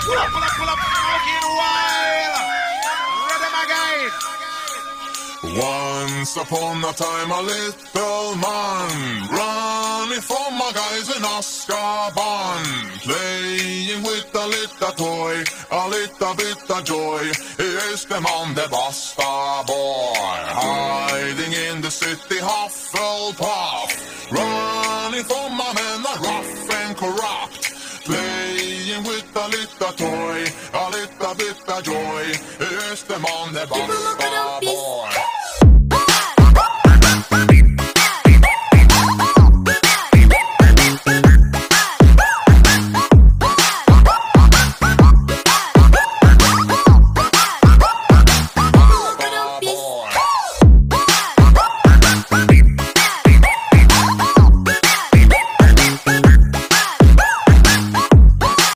pull up, fucking wild. Rhythm again. Once upon a time a little man running from my guys in Azkaban, playing with a little toy, a little bit of joy. Here's the man, the Basta boy, hiding in the city Hufflepuff, running from my men are rough and corrupt. Playing with a little toy, a little bit of joy. Here's the man, the Basta boy.